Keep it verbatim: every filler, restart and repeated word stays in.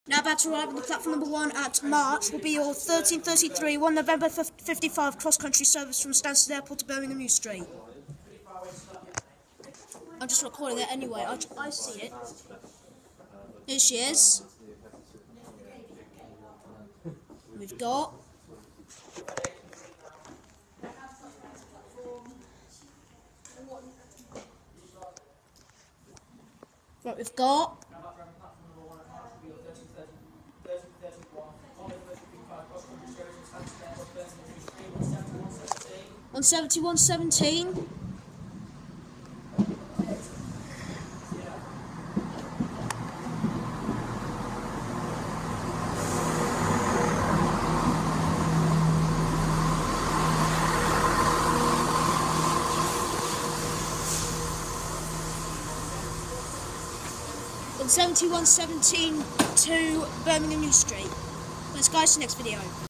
Now about to arrive on the platform number one at March will be your thirteen thirty-three, one November fifty-five cross-country service from Stansted Airport to Birmingham New Street. I'm just recording it anyway, I, I see it. Here she is. We've got... Right, we've got... one seventy-one seventeen. one seventy-one seventeen to Birmingham New Street. Let's go to the next video.